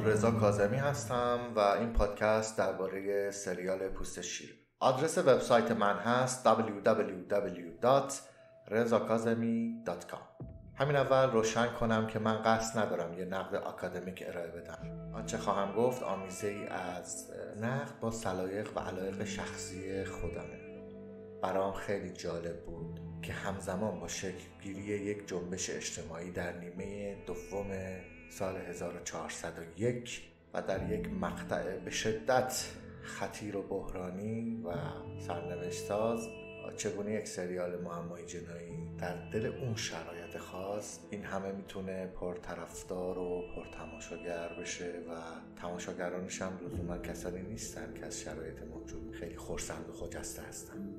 رضا کاظمی هستم و این پادکست درباره سریال پوست شیر. آدرس وبسایت من هست www.rezakazemi.com. همین اول روشن کنم که من قصد ندارم یه نقد آکادمیک ارائه بدم. آنچه خواهم گفت آمیزه ای از نقد با سلایق و علایق شخصی خودمه. برام خیلی جالب بود که همزمان با شکل‌گیری یک جنبش اجتماعی در نیمه دوم سال 1401 و در یک مقطع به شدت خطیر و بحرانی و سرنوشت‌ساز چگونه یک سریال معمایی جنایی در دل اون شرایط خاص این همه میتونه پرطرفدار و پرتماشاگر بشه و تماشاگرانش هم لزوما کسانی نیستن که از شرایط موجود خیلی خرسند و خجسته هستن.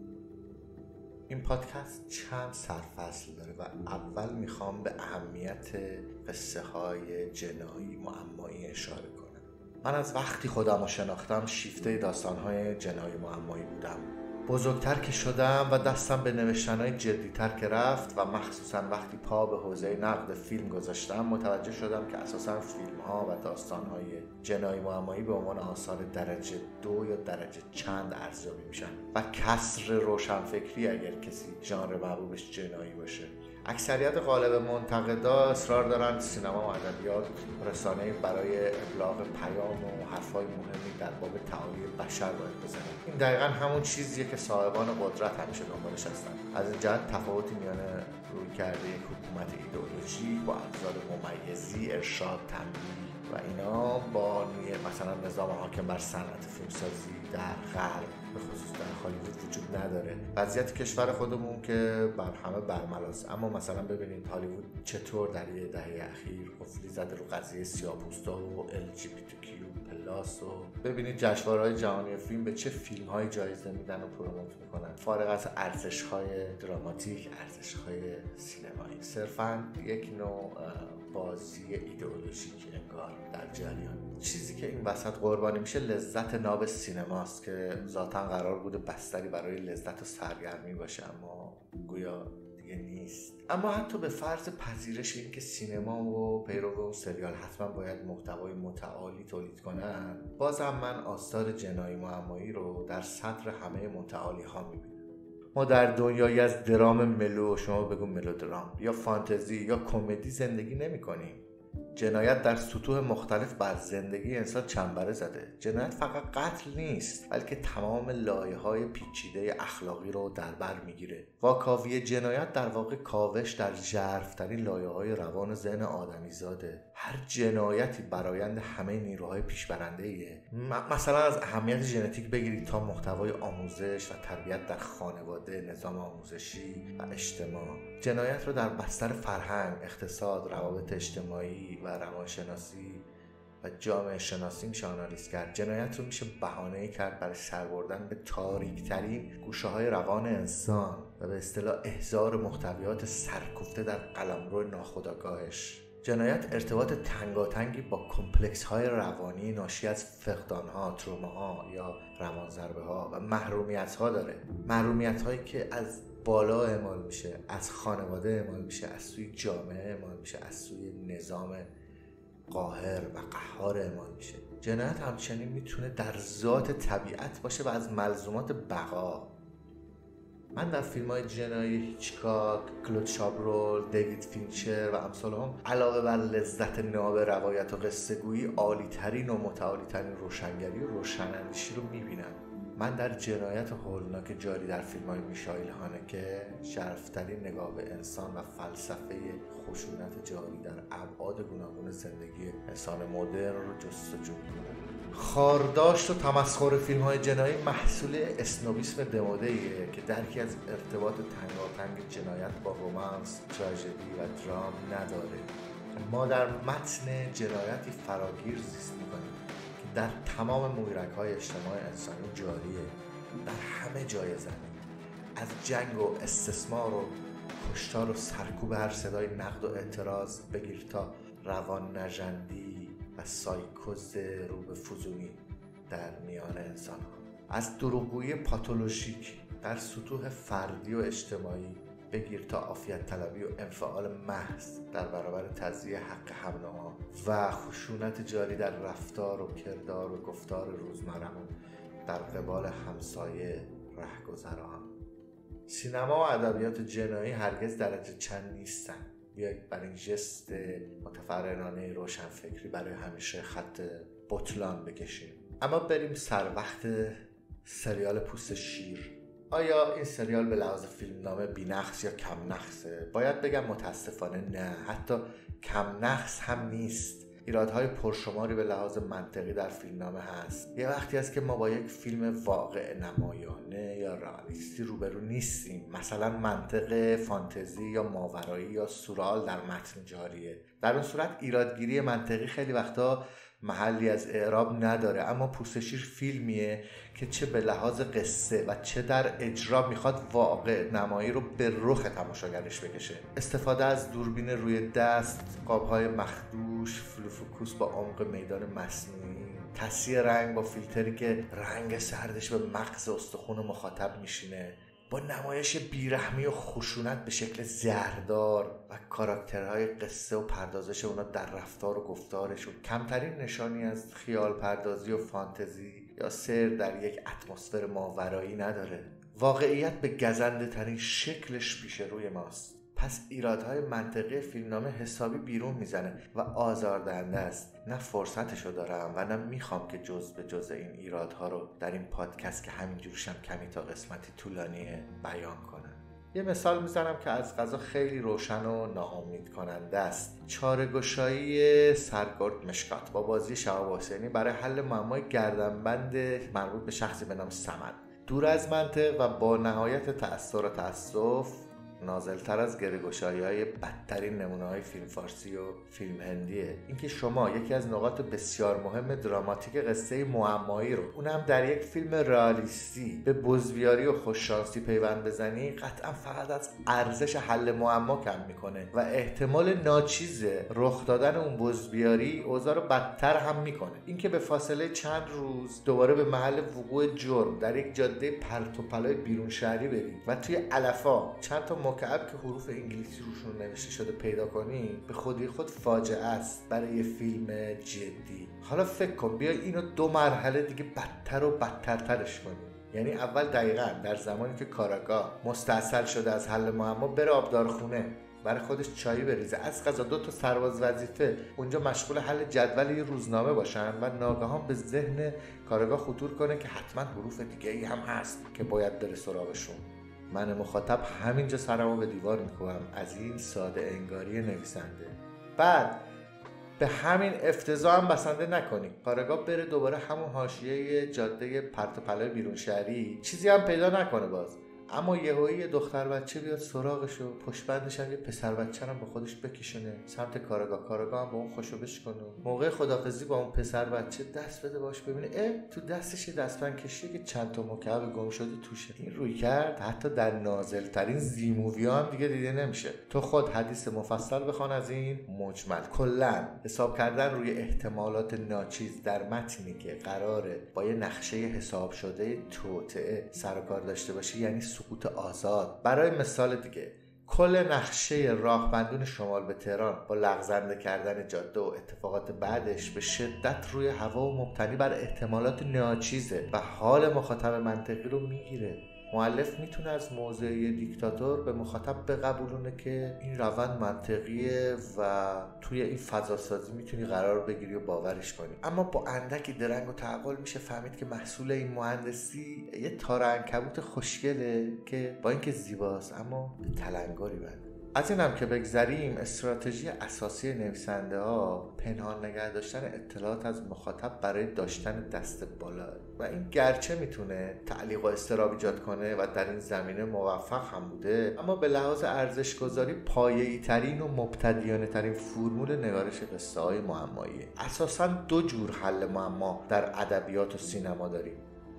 این پادکست چند سرفصل داره و اول میخوام به اهمیت قصه های جنایی معمایی اشاره کنم. من از وقتی خودم رو شناختم شیفته داستان‌های جنایی معمایی بودم. بزرگتر که شدم و دستم به نوشتن‌های جدی‌تر که رفت و مخصوصاً وقتی پا به حوزه نقد فیلم گذاشتم متوجه شدم که اساساً فیلم‌ها و داستان‌های جنایی معمایی به عنوان آثار درجه 2 یا درجه چند ارزیابی میشن و کسر روشنفکری اگر کسی ژانر محبوبش جنایی باشه. اکثریت غالب منتقدا اصرار دارن سینما و ادبیات رسانه‌ای برای ابلاغ پیام و حرفای مهمی در باب تعالی بشر باید بزنن. این دقیقاً همون چیزیه که صاحبان قدرت همیشه دنبالش هستن. از این جهت تفاوتی میان رویکرد یک حکومت ایدئولوژیک با ابزار ممیزی، ارشاد، تنبیه و اینا با مثلا نظام حاکم بر صنعت فیلمسازی در غرب به خصوص در هالیوود وجود نداره. وضعیت کشور خودمون که بر همه برملاست، اما مثلا ببینید هالیوود چطور در یه دهه اخیر قفلی زده رو قضیه سیاه‌پوستا و LGBTQ پلاس و ببینید جشنواره‌های جهانی فیلم به چه فیلم‌های جایزه میدن و پروموت میکنن، فارغ از ارزش‌های دراماتیک، ارزش‌های سینمایی. صرفاً یک نوع بازی ایدئولوژیک انگار در جریان. چیزی که این وسط قربانی میشه لذت ناب سینماست که ذاتاً قرار بوده بستری برای لذت و سرگرمی باشه، اما گویا دیگه نیست. اما حتی به فرض پذیرش این که سینما و پیرو اون سریال حتما باید محتوای متعالی تولید کنن، بازم من آثار جنایی معمایی رو در صدر همه متعالی ها میبینم. ما در دنیایی از درام ملو، شما بگو ملودرام، یا فانتزی یا کمدی زندگی نمی کنیم. جنایت در سطوح مختلف بر زندگی انسان چنبره زده. جنایت فقط قتل نیست، بلکه تمام لایه‌های پیچیده اخلاقی رو در بر میگیره. واکاوی جنایت در واقع کاوش در ژرف‌ترین لایه‌های روان ذهن آدمیزاده. هر جنایتی برآیند همه نیروهای پیشبرنده‌ایه. مثلا از اهمیت ژنتیک بگیرید تا محتوای آموزش و تربیت در خانواده، نظام آموزشی و اجتماع. جنایت رو در بستر فرهنگ، اقتصاد، روابط اجتماعی و روانشناسی و جامعه شناسی میشه آنالیز کرد. جنایت رو میشه بهانه‌ای کرد برای سر بردن به تاریک‌ترین گوشه‌های روان انسان و به اصطلاح احضار محتویات سرکوفته در قلمرو ناخودآگاهش. جنایت ارتباط تنگاتنگی با کمپلکس‌های روانی ناشی از فقدان‌ها، تروماها یا روانضربه‌ها و محرومیت‌ها داره. محرومیت‌هایی که از بالا اعمال میشه، از خانواده اعمال میشه، از سوی جامعه اعمال میشه، از سوی نظام قاهر و قهار اعمال میشه. جنایت همچنین میتونه در ذات طبیعت باشه و از ملزومات بقا. من در فیلم‌های جنایی هیچکاک، کلود شابرول، دیوید فینچر و امثال هم علاوه بر لذت ناب روایت و قصه گویی عالی‌ترین و متعالی‌ترین روشنگری و روشن‌اندیشی رو میبینم. من در جنایت هولناک جاری در فیلم‌های میشائیل هانکه شرفترین نگاه به انسان و فلسفه خشونت جاری در ابعاد گوناگون زندگی انسان مدرن رو جستجو می‌کنم. خارداشت و تمسخر فیلم‌های جنایی محصول اسنوبیسم دموده‌ایه که درکی از ارتباط تنگاتنگ جنایت با رمانس، تراژدی و درام نداره. ما در متن جنایتی فراگیر زیست می‌کنیم که در تمام مویرک‌های اجتماع انسانی جاریه، در همه جای زمین، از جنگ و استثمار و کشتار و سرکوب هر صدای نقد و اعتراض بگیر تا روان نژندی و سایکوز رو به فزونی در میان انسان ها، از دروغگویی پاتولوژیک در سطوح فردی و اجتماعی بگیر تا عافیت طلبی و انفعال محض در برابر تضییع حق هم‌نوعان و خشونت جاری در رفتار و کردار و گفتار روزمره‌مون در قبال همسایه رهگذران. سینما و ادبیات جنایی هرگز درجه چند نیستن. بیایید بر این ژست متفرنانه روشنفکری برای همیشه خط بطلان بکشیم. اما بریم سر وقت سریال پوست شیر. آیا این سریال به لحاظ فیلمنامه بی‌نقص یا کم نقصه؟ باید بگم متاسفانه نه، حتی کم نقص هم نیست. ایرادهای پرشماری به لحاظ منطقی در فیلمنامه هست. یه وقتی هست که ما با یک فیلم واقع نمایانه یا رئالیستی روبرو نیستیم. مثلا منطق فانتزی یا ماورایی یا سورئال در متن جاریه. در اون صورت ایرادگیری منطقی خیلی وقتا محلی از اعراب نداره، اما پوست شیر فیلمیه که چه به لحاظ قصه و چه در اجرا میخواد واقع نمایی رو به رخ تماشاگرش بکشه. استفاده از دوربین روی دست، قابهای مخدوش، فلوفوکوس با عمق میدان مصنوعی، تصحیح رنگ با فیلتری که رنگ سردش به مغز استخوان مخاطب میشینه، با نمایش بیرحمی و خشونت به شکل زهردار و کاراکترهای قصه و پردازش اونا در رفتار و گفتارشون کمترین نشانی از خیال پردازی و فانتزی یا سیر در یک اتمسفر ماورایی نداره. واقعیت به گزنده ترین شکلش پیش روی ماست. پس ایرادهای منطقی فیلمنامه حسابی بیرون میزنه و آزاردهنده است. نه فرصتشو دارم و نه میخوام که جز به جز این ایرادها رو در این پادکست که همینجورشم کمی تا قسمتی طولانیه بیان کنم. یه مثال میزنم که از قضا خیلی روشن و ناامید کننده است. چاره‌گشایی سرگرد مشکات با بازی شهاب حسینی برای حل معمای گردنبند مربوط به شخصی به نام صمد. دور از منطق و با نهایت تأثیر و تأسف نازلتر از گره‌گشایی‌های بدترین نمونه‌های فیلم فارسی و فیلم هندیه. اینکه شما یکی از نقاط بسیار مهم دراماتیک قصه معمایی رو اونم در یک فیلم رئالیستی به بزویاری و خوششانسی پیوند بزنی، قطعا فقط از ارزش حل معما کم میکنه و احتمال ناچیز رخ دادن اون بزویاری اوضاع رو بدتر هم میکنه. اینکه به فاصله چند روز دوباره به محل وقوع جرم در یک جاده پرت و پلای بیرون شهری بری و توی علفا چند تا مکعب که حروف انگلیسی روشون نوشته شده پیدا کنی، به خودی خود فاجعه است برای یه فیلم جدی. حالا فکر کن بیا اینو 2 مرحله دیگه بدتر و بدترترش کنی. یعنی اول دقیقاً در زمانی که کاراگاه مستعصل شده از حل معما بره آبدارخونه برای خودش چایی بریزه، از قضا 2 تا سرباز وظیفه اونجا مشغول حل جدول یه روزنامه باشن و ناگهان به ذهن کاراگاه خطور کنه که حتما حروف دیگه ای هم هست که باید بره سراغشون. من مخاطب همینجا سرمو به دیوار میکنم از این ساده انگاری نویسنده. بعد به همین افتضاح هم بسنده نکنیم. کارگاه بره دوباره همون حاشیه جاده پرت و پلای بیرون شهری، چیزی هم پیدا نکنه باز، اما یهویی دختر بچه بیاد سراغش و پشت بندش هم یه پسر بچه هم به خودش بکشونه سمت کارگاه هم با اون خوشوبش کنه. موقع خدافظی با اون پسر بچه دست بده باش، ببینه تو دستش یه دستبند کشیه که چند تا مکعب گم شده توشه. این روی کرد حتی در نازل ترین زی مووی هم دیگه دیده نمیشه. تو خود حدیث مفصل بخوان از این مجمل. کلا حساب کردن روی احتمالات ناچیز در متنی که قراره با یه نقشه حساب شده توطئه سر و کار داشته باشه یعنی سقوط آزاد. برای مثال دیگه، کل نقشه راهبندون شمال به تهران با لغزنده کردن جاده و اتفاقات بعدش به شدت روی هوا و مبتنی بر احتمالات ناچیزه و حال مخاطب منطقی رو میگیره. مؤلف میتونه از موضع دیکتاتور به مخاطب بقبولونه که این روند منطقیه و توی این فضا سازی میتونی قرار بگیری و باورش کنی، اما با اندکی درنگ و تعقل میشه فهمید که محصول این مهندسی یه تار عنکبوت خوشگله که با اینکه زیباست اما به تلنگری بنده. از این هم که بگذریم، استراتژی اساسی نویسنده ها پنهان نگه داشتن اطلاعات از مخاطب برای داشتن دست بالا و این گرچه میتونه تعلیق و اضطراب ایجاد کنه و در این زمینه موفق هم بوده، اما به لحاظ ارزش گذاری پایه‌ای ترین و مبتدیانه ترین فرمول نگارش قصه های معماییه. اساساً 2 جور حل معما در ادبیات و سینما داریم.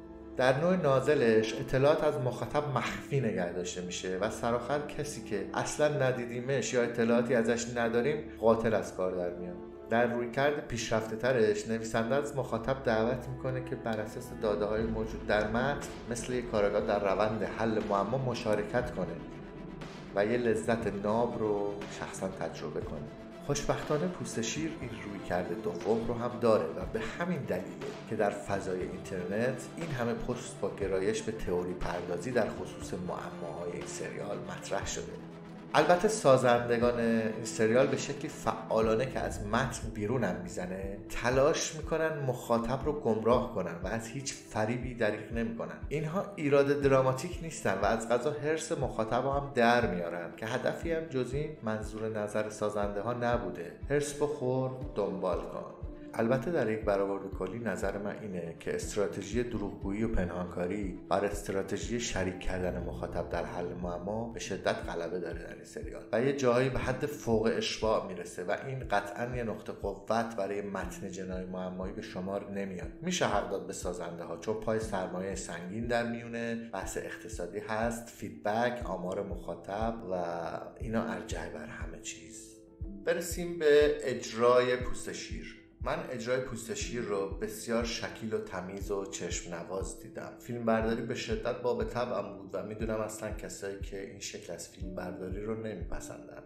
در نوع نازلش اطلاعات از مخاطب مخفی نگه داشته میشه و سرآخر کسی که اصلا ندیدیمش یا اطلاعاتی ازش نداریم قاتل از کار در میاد. در رویکرد پیشرفته ترش نویسنده از مخاطب دعوت میکنه که بر اساس داده های موجود در متن مثل یک کارآگاه در روند حل معما مشارکت کنه. و یه لذت ناب رو شخصا تجربه کنیم. خوشبختانه پوست شیر این رویکرد دوم رو هم داره و به همین دلیله که در فضای اینترنت این همه پست با گرایش به تئوری پردازی در خصوص معماهای این سریال مطرح شده. البته سازندگان این سریال به شکلی فعالانه که از متن بیرونم میزنه تلاش میکنن مخاطب رو گمراه کنن و از هیچ فریبی دریغ نمیکنن. اینها ایراد دراماتیک نیستن و از قضا حرص مخاطب هم در میارن که هدفی هم جز این منظور نظر سازنده ها نبوده. حرص بخور دنبال کن. البته در یک برآورد کلی نظر من اینه که استراتژی دروغگویی و پنهانکاری بر استراتژی شریک کردن مخاطب در حل معما به شدت غلبه داره در این سریال و یه جایی به حد فوق اشباع میرسه و این قطعا یه نقطه قوت برای متن جنایی معمایی به شمار نمیاد. میشه حق داد به سازنده ها چون پای سرمایه سنگین در میونه، بحث اقتصادی هست، فیدبک، آمار مخاطب و اینا ارجح بر همه چیز. برسیم به اجرای پوست شیر. من اجرای پوست شیر رو بسیار شکیل و تمیز و چشم نواز دیدم. فیلم برداری به شدت باب طبعم بود و میدونم اصلا کسایی که این شکل از فیلم برداری رو نمیپسندن،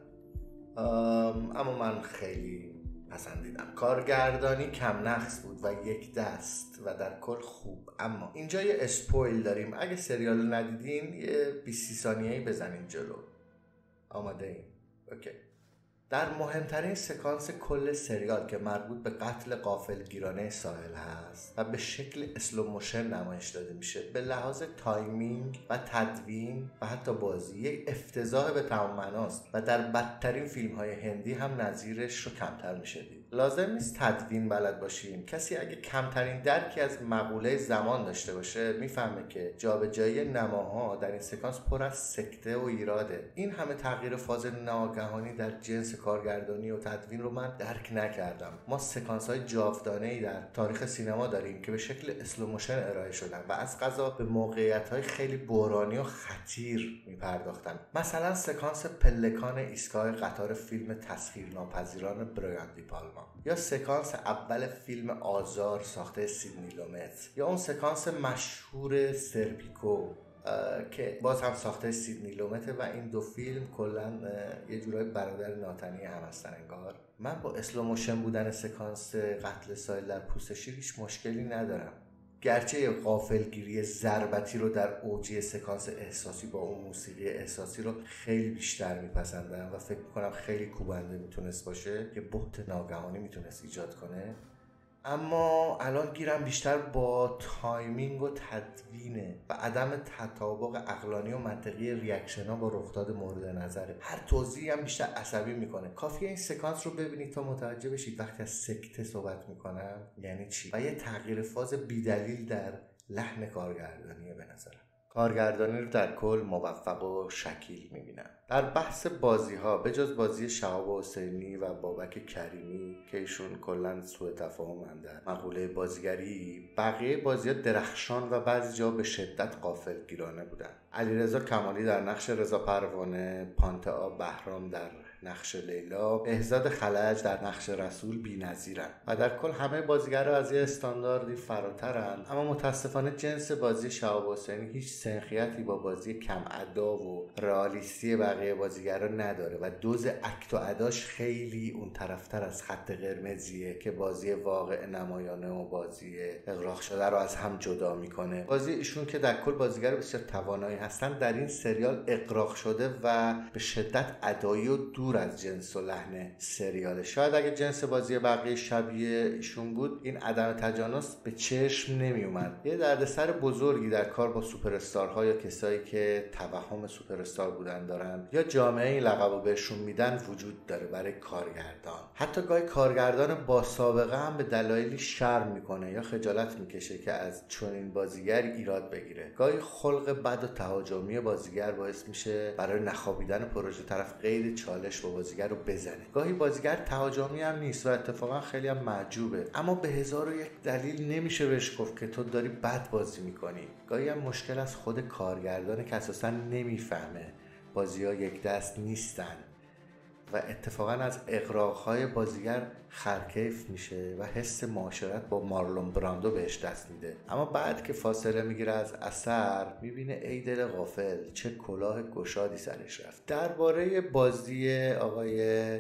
اما من خیلی پسندیدم. کارگردانی کم نقص بود و یک دست و در کل خوب. اما اینجا یه اسپویل داریم، اگه سریال رو ندیدین یه 20 ثانیه‌ای بزنین جلو. آماده این؟ اوکی. در مهمترین سکانس کل سریال که مربوط به قتل غافلگیرانه ساحل هست و به شکل اسلو موشن نمایش داده میشه، به لحاظ تایمینگ و تدوین و حتی بازی یک افتضاح به تمام معناست و در بدترین فیلم های هندی هم نظیرش رو کمتر میشه دید. لازم نیست تدوین بلد باشیم. کسی اگه کمترین درکی از مقوله زمان داشته باشه میفهمه که جابجایی نماها در این سکانس پر از سکته و ایراده. این همه تغییر فاز ناگهانی در جنس کارگردانی و تدوین رو من درک نکردم. ما سکانس های جاودانه‌ای در تاریخ سینما داریم که به شکل اسلو موشن ارائه شدن و از قضا به موقعیت های خیلی بحرانی و خطیر میپرداختن. مثلا سکانس پلکان ایستگاه قطار فیلم تسخیرناپذیران برایان دی پالما، یا سکانس اول فیلم آزار ساخته سیدنی لومت، یا اون سکانس مشهور سرپیکو که باز هم ساخته سیدنی لومته و این دو فیلم کلا یه جورای برادر ناتنی هم هستن انگار. من با اسلو موشن بودن سکانس قتل ساحل در پوست شیر هیچ مشکلی ندارم، گرچه غافلگیری ضربتی رو در اوج سکانس احساسی با اون موسیقی احساسی رو خیلی بیشتر میپسندم و فکر میکنم خیلی کوبنده میتونست باشه، یه بهت ناگهانی میتونست ایجاد کنه. اما الان گیرم بیشتر با تایمینگ و تدوینه و عدم تطابق عقلانی و منطقی ریاکشن ها با رخداد مورد نظره. هر توضیحی هم بیشتر عصبی میکنه. کافیه این سکانس رو ببینید تا متوجه بشید وقتی از سکته صحبت میکنم یعنی چی و یه تغییر فاز بیدلیل در لحن کارگردانیه. به نظرم کارگردانی رو در کل موفق و شکیل میبینم. در بحث بازی ها به جز بازی شهاب حسینی و بابک کریمی که ایشون کلا سوء تفاهمن در مقوله بازیگری، بقیه بازی ها درخشان و بعضی جا به شدت غافلگیرانه بودن. علیرضا کمالی در نقش رضا پروانه، پانتئا بهرام در نقش لیلا، بهزاد خلج در نقش رسول بی‌نظیرن و در کل همه بازیگرها از یه استانداردی فراترن. اما متاسفانه جنس بازی شهاب حسینی هیچ سنخیتی با بازی کم ادا و رئالیستی بقیه بازیگرا نداره و دوز اکت و اداش خیلی اون طرفتر از خط قرمزیه که بازی واقع نمایانه و بازی اغراق شده رو از هم جدا میکنه. بازی ایشون که در کل بازیگر بسیار توانایی هستن در این سریال اغراق شده و به شدت ادایی و دور از جنس و لحن سریاله. شاید اگه جنس بازی بقیه شبیه ایشون بود این عدم تجانس به چشم نمی اومد. یه دردسر بزرگی در کار با سوپر استارها یا کسایی که توهم سوپر استار بودن دارن یا جامعه این لقبو بهشون میدن وجود داره برای کارگردان. حتی گاهی کارگردان با سابقه هم به دلایلی شرم میکنه یا خجالت میکشه که از چنین بازیگر ایراد بگیره. گاهی خلق بد و تهاجمی بازیگر باعث میشه برای نخوابیدن پروژه طرف قید چالش با بازیگر رو بزنه. گاهی بازیگر تهاجمی هم نیست و اتفاقا خیلی هم معجوبه، اما به 1001 دلیل نمیشه بهش گفت که تو داری بد بازی میکنی. گاهی هم مشکل از خود کارگردانه که اساسا نمیفهمه بازی‌ها یک دست نیستن و اتفاقا از اغراق‌های بازیگر خرکیف میشه و حس معاشرت با مارلون براندو بهش دست میده. اما بعد که فاصله میگیره از اثر میبینه ای دل غافل چه کلاه گشادی سرش رفت. درباره بازی آقای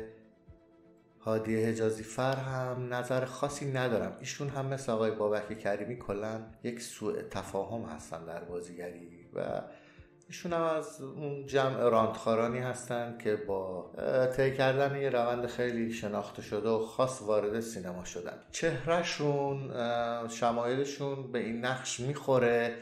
هادی حجازی فر هم نظر خاصی ندارم. ایشون هم مثل آقای بابک کریمی کلا یک سوء تفاهم هستن در بازیگری و ایشون هم از اون جمع راندخارانی هستن که با طی کردن یه روند خیلی شناخته شده و خاص وارد سینما شدن. چهرهشون، شمایلشون به این نقش میخوره،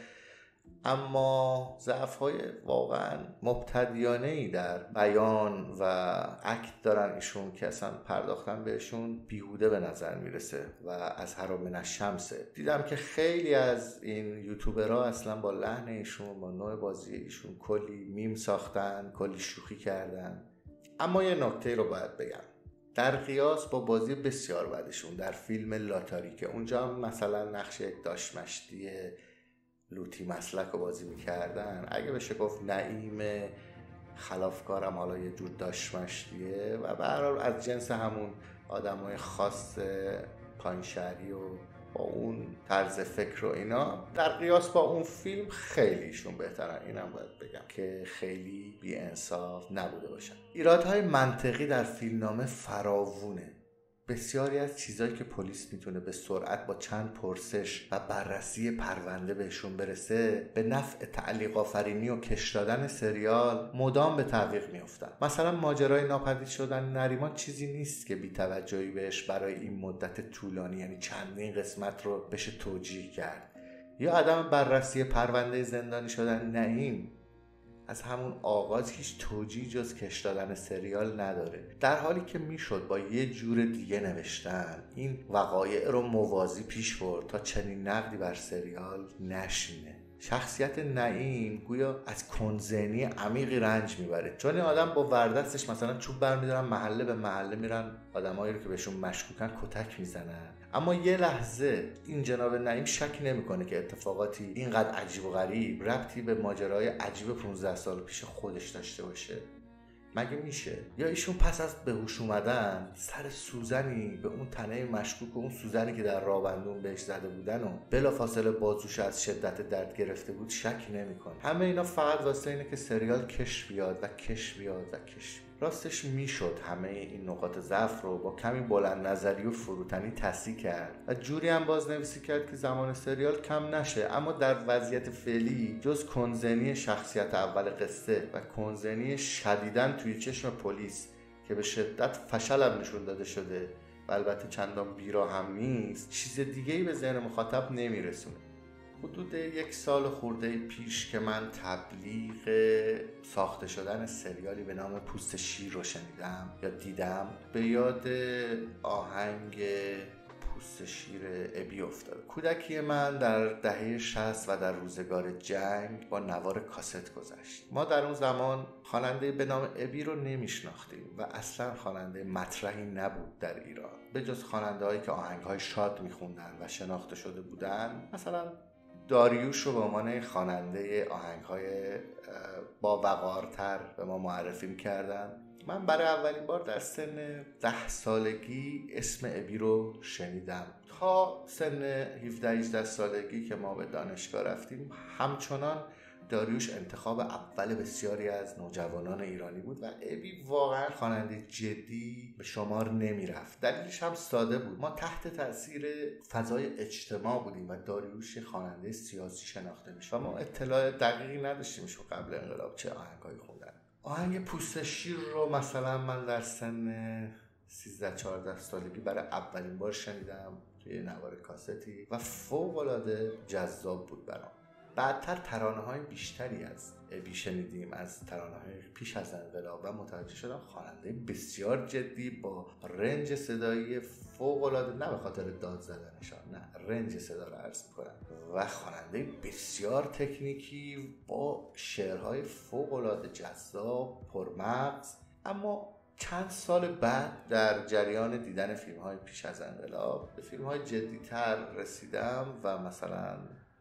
اما ضعف‌های واقعا مبتدیانه‌ای در بیان و اکت دارن ایشون که اصلا پرداختن بهشون بیهوده به نظر میرسه و از حرام من الشمسه. دیدم که خیلی از این یوتیوبرها اصلا با لحن ایشون، با نوع بازی ایشون کلی میم ساختن، کلی شوخی کردن. اما یه نکته رو باید بگم، در قیاس با بازی بسیار بدشون در فیلم لاتاری که اونجا مثلا نقش یک داشمشتی لوتی مسلک رو بازی میکردن، اگه بشه گفت نعیم خلافکارم حالا یه جور داشمشتیه و به هر حال از جنس همون آدمای خاص پایین شهری و با اون طرز فکر و اینا، در قیاس با اون فیلم خیلیشون بهترن. اینم باید بگم که خیلی بی انصاف نبوده باشن. ایرادهای منطقی در فیلمنامه فراوونه. بسیاری از چیزایی که پلیس میتونه به سرعت با چند پرسش و بررسی پرونده بهشون برسه، به نفع تعلیق آفرینی و کش دادن سریال مدام به تعویق میافتن. مثلا ماجرای ناپدید شدن نریمان چیزی نیست که بی‌توجهی بهش برای این مدت طولانی، یعنی چندین قسمت رو بشه توجیه کرد. یا عدم بررسی پرونده زندانی شدن نعیم از همون آغاز هیچ توجیهی جز کش دادن سریال نداره، در حالی که میشد با یه جور دیگه نوشتن این وقایع رو موازی پیش برد تا چنین نقدی بر سریال نشینه. شخصیت نعیم گویا از کنزنی عمیقی رنج میبره، چون این آدم با وردستش مثلا چوب برمیدارن، محله به محله میرن آدمایی رو که بهشون مشکوکن کتک میزنن. اما یه لحظه این جناب نعیم شک نمیکنه که اتفاقاتی اینقدر عجیب و غریب ربطی به ماجرای عجیب 15 سال پیش خودش داشته باشه. مگه میشه؟ یا ایشون پس از به هوش اومدن سر سوزنی به اون تنه مشکوک و اون سوزنی که در رابندون بهش زده بودن و بلافاصله بازوش از شدت درد گرفته بود شک نمیکنه. همه اینا فقط واسه اینه که سریال کش بیاد و کش بیاد و کش بیاد. راستش میشد همه این نقاط ضعف رو با کمی بلند نظری و فروتنی تصحیح کرد و جوری هم بازنویسی کرد که زمان سریال کم نشه، اما در وضعیت فعلی جز کنزنی شخصیت اول قصه و کنزنی شدیداً توی چشم پلیس که به شدت فشلم نشون داده شده و البته چندان بیرا هم نیست، چیز دیگه‌ای به ذهن مخاطب نمیرسونه. حدود 1 سال خورده پیش که من تبلیغ ساخته شدن سریالی به نام پوست شیر رو شنیدم یا دیدم، به یاد آهنگ پوست شیر ابی افتاد. کودکی من در دهه 60 و در روزگار جنگ با نوار کاست گذشت. ما در اون زمان خواننده به نام ابی رو نمیشناختیم و اصلا خواننده مطرحی نبود در ایران، به جز خواننده هایی که آهنگ های شاد میخوندن و شناخته شده بودن. مثلا داریوش رو به عنوان خواننده آهنگ‌های با وقارتر به ما معرفی می‌کردن. من برای اولین بار در سن 10 سالگی اسم ابی رو شنیدم. تا سن 17-18 سالگی که ما به دانشگاه رفتیم همچنان داریوش انتخاب اول بسیاری از نوجوانان ایرانی بود و ابی واقعا خواننده جدی به شمار نمی رفت. دلیلش هم ساده بود، ما تحت تاثیر فضای اجتماع بودیم و داریوش خواننده سیاسی شناخته میشه و ما اطلاع دقیقی نداشتیم شو قبل انقلاب چه آهنگایی خوندن. آهنگ پوست شیر رو مثلا من در سن 13-14 سالگی برای اولین بار شنیدم توی نوار کاستی و فوق‌العاده جذاب بود برام. بعدتر ترانه‌های بیشتری از ابی شنیدیم، از ترانه‌های پیش از انقلاب، و متوجه شدم خواننده بسیار جدی با رنج صدایی فوق‌العاده، نه به خاطر داد زدنشان، نه، رنج صدا رو عرض می‌کنم، و خواننده بسیار تکنیکی با شعرهای فوق‌العاده جذاب، پرمغز. اما چند سال بعد در جریان دیدن فیلم‌های پیش از انقلاب به فیلم‌های جدی‌تر رسیدم و مثلا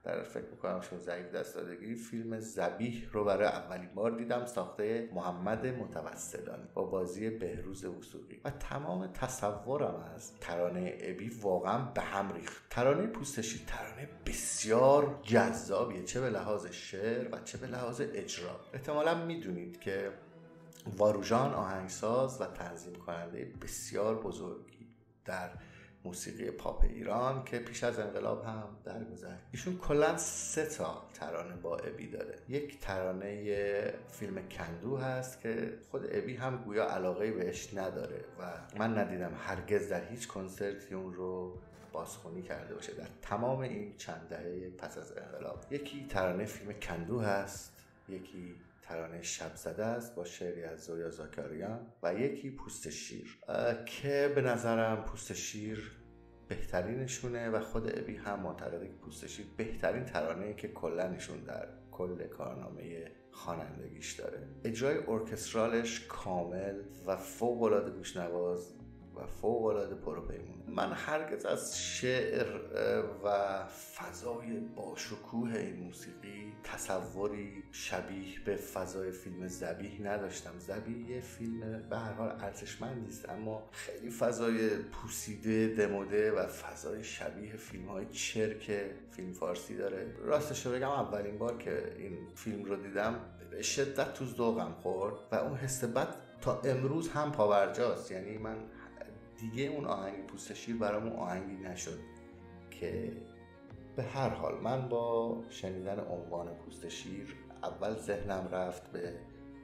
در فکر میکنم چون ضعیف دستادگی فیلم ذبیح رو برای اولین بار دیدم، ساخته محمد متوسلانی با بازی بهروز وثوقی و تمام تصورم از ترانه ابی واقعا به هم ریخت. ترانه پوست شیر ترانه بسیار جذابیه، چه به لحاظ شعر و چه به لحاظ اجرا. احتمالا میدونید که واروژان آهنگساز و تنظیم کننده بسیار بزرگی در موسیقی پاپ ایران که پیش از انقلاب هم درگذشت. ایشون کلا 3 ترانه با ابی داره. یک ترانه فیلم کندو هست که خود ابی هم گویا علاقه‌ای بهش نداره و من ندیدم هرگز در هیچ کنسرتی اون رو بازخوانی کرده باشه در تمام این چند دهه پس از انقلاب. یکی ترانه فیلم کندو هست، یکی ترانه شب زده است با شعری از زویا زاکاریان و یکی پوست شیر که به نظرم پوست شیر بهترینشونه و خود ابی هم معتقده که پوست شیر بهترین ترانه‌ای که کلا نشون در کل کارنامه خوانندگیش داره. اجرای ارکسترالش کامل و فوق‌العاده گوش‌نواز و فوق‌العاده پروپیمون. من هرگز از شعر و فضای باشکوه این موسیقی تصوری شبیه به فضای فیلم ذبیح نداشتم. ذبیح یه فیلم به هر حال ارزشمندی است اما خیلی فضای پوسیده دموده و فضای شبیه فیلم‌های چرک فیلم فارسی داره. راستش رو بگم اولین بار که این فیلم رو دیدم به شدت تو ذوقم خورد و اون حس بد تا امروز هم پاورجاست. یعنی من دیگه اون آهنگ پوست شیر برامون آهنگی نشد که به هر حال من با شنیدن عنوان پوست شیر اول ذهنم رفت به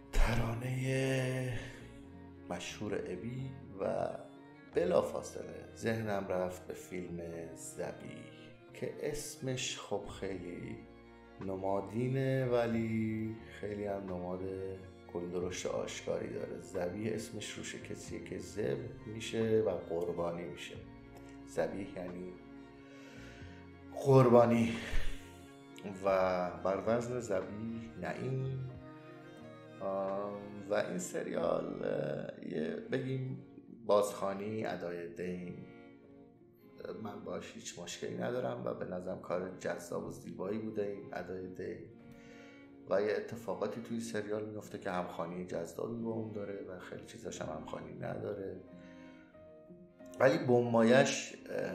ترانه مشهور ابی و بلافاصله ذهنم رفت به فیلم ذبیح که اسمش خب خیلی نمادینه ولی خیلی هم نماد گلدرشت آشکاری داره. ذبیح اسمش روش کسیه که ذبح میشه و قربانی میشه. ذبیح یعنی قربانی و بر وزن ذبیح نعیم. و این سریال بگیم بازخوانی ادای دین من باش هیچ مشکلی ندارم و به نظرم کار جذاب و زیبایی بوده این ادای دین و یه اتفاقاتی توی سریال میفته که همخوانی جذابی با اون داره و خیلی چیزاش هم همخوانی نداره ولی بنمایش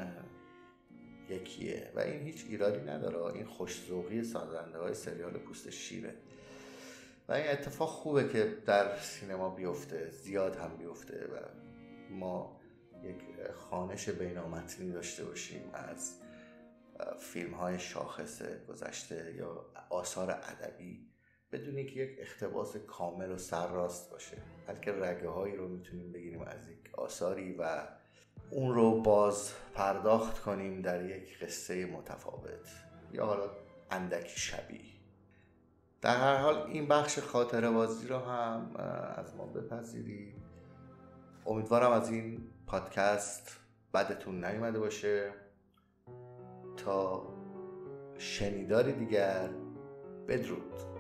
یکیه و این هیچ ایرادی نداره. این خوش‌ذوقی سازنده های سریال پوست شیره و این اتفاق خوبه که در سینما بیفته، زیاد هم بیفته و ما یک خوانش بین‌المتنی داشته باشیم از فیلم های شاخص گذشته یا آثار ادبی بدون اینکه یک اقتباس کامل و سرراست باشه، بلکه رگه هایی رو میتونیم بگیریم از یک آثاری و اون رو باز پرداخت کنیم در یک قصه متفاوت یا حالا اندکی شبیه. در هر حال این بخش خاطره بازی رو هم از ما بپذیرید. امیدوارم از این پادکست بدتون نیومده باشه. تا شنیداری دیگر، بدرود.